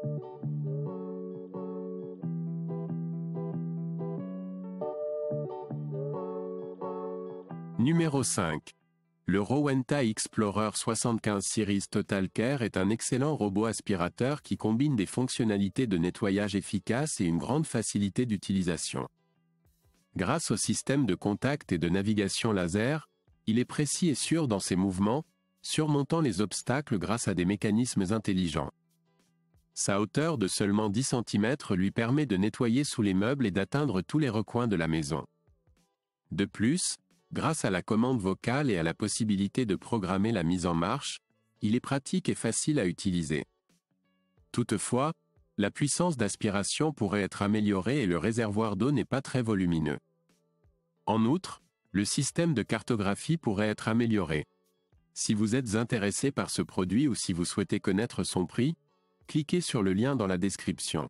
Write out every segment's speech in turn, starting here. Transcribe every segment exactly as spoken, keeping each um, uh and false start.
Numéro cinq. Le Rowenta Explorer soixante-quinze Series Total Care est un excellent robot aspirateur qui combine des fonctionnalités de nettoyage efficaces et une grande facilité d'utilisation. Grâce au système de contact et de navigation laser, il est précis et sûr dans ses mouvements, surmontant les obstacles grâce à des mécanismes intelligents. Sa hauteur de seulement dix centimètres lui permet de nettoyer sous les meubles et d'atteindre tous les recoins de la maison. De plus, grâce à la commande vocale et à la possibilité de programmer la mise en marche, il est pratique et facile à utiliser. Toutefois, la puissance d'aspiration pourrait être améliorée et le réservoir d'eau n'est pas très volumineux. En outre, le système de cartographie pourrait être amélioré. Si vous êtes intéressé par ce produit ou si vous souhaitez connaître son prix, cliquez sur le lien dans la description.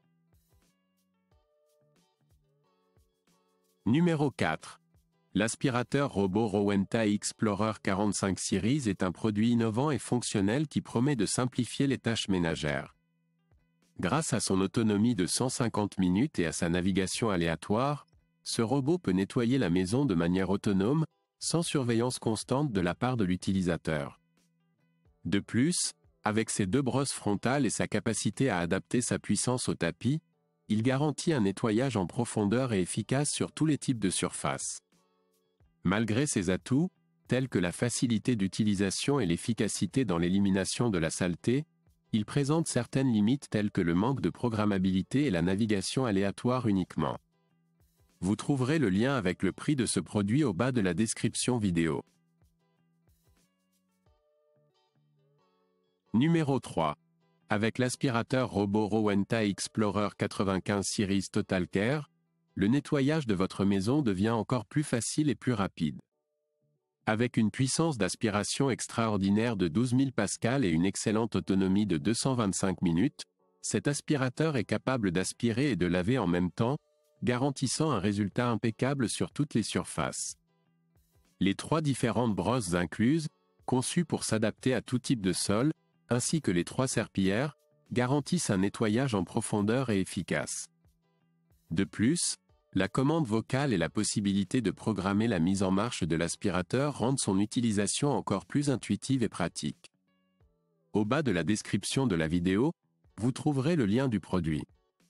Numéro quatre. L'aspirateur robot Rowenta Explorer quarante-cinq Series est un produit innovant et fonctionnel qui promet de simplifier les tâches ménagères. Grâce à son autonomie de cent cinquante minutes et à sa navigation aléatoire, ce robot peut nettoyer la maison de manière autonome, sans surveillance constante de la part de l'utilisateur. De plus, avec ses deux brosses frontales et sa capacité à adapter sa puissance au tapis, il garantit un nettoyage en profondeur et efficace sur tous les types de surfaces. Malgré ses atouts, tels que la facilité d'utilisation et l'efficacité dans l'élimination de la saleté, il présente certaines limites telles que le manque de programmabilité et la navigation aléatoire uniquement. Vous trouverez le lien avec le prix de ce produit au bas de la description vidéo. Numéro trois. Avec l'aspirateur robot Rowenta Explorer quatre-vingt-quinze Series Total Care, le nettoyage de votre maison devient encore plus facile et plus rapide. Avec une puissance d'aspiration extraordinaire de douze mille pascals et une excellente autonomie de deux cent vingt-cinq minutes, cet aspirateur est capable d'aspirer et de laver en même temps, garantissant un résultat impeccable sur toutes les surfaces. Les trois différentes brosses incluses, conçues pour s'adapter à tout type de sol, ainsi que les trois serpillières, garantissent un nettoyage en profondeur et efficace. De plus, la commande vocale et la possibilité de programmer la mise en marche de l'aspirateur rendent son utilisation encore plus intuitive et pratique. Au bas de la description de la vidéo, vous trouverez le lien du produit.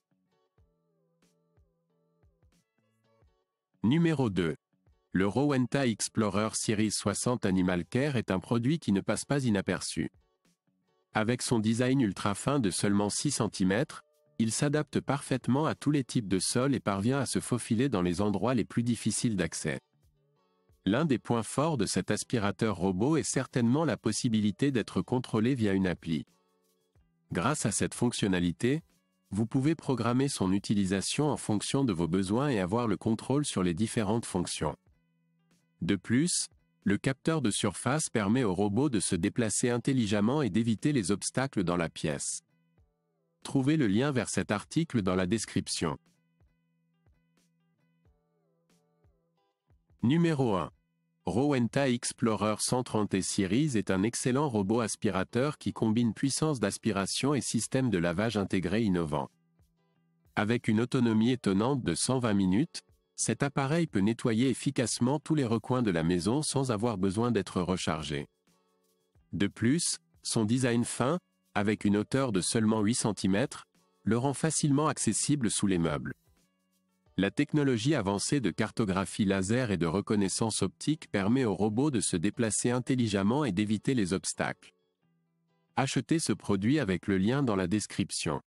Numéro deux. Le Rowenta Explorer Series soixante Animal Care est un produit qui ne passe pas inaperçu. Avec son design ultra fin de seulement six centimètres, il s'adapte parfaitement à tous les types de sols et parvient à se faufiler dans les endroits les plus difficiles d'accès. L'un des points forts de cet aspirateur robot est certainement la possibilité d'être contrôlé via une appli. Grâce à cette fonctionnalité, vous pouvez programmer son utilisation en fonction de vos besoins et avoir le contrôle sur les différentes fonctions. De plus, le capteur de surface permet au robot de se déplacer intelligemment et d'éviter les obstacles dans la pièce. Trouvez le lien vers cet article dans la description. Numéro un. Rowenta Explorer cent trente Series est un excellent robot aspirateur qui combine puissance d'aspiration et système de lavage intégré innovant. Avec une autonomie étonnante de cent vingt minutes, cet appareil peut nettoyer efficacement tous les recoins de la maison sans avoir besoin d'être rechargé. De plus, son design fin, avec une hauteur de seulement huit centimètres, le rend facilement accessible sous les meubles. La technologie avancée de cartographie laser et de reconnaissance optique permet au robot de se déplacer intelligemment et d'éviter les obstacles. Achetez ce produit avec le lien dans la description.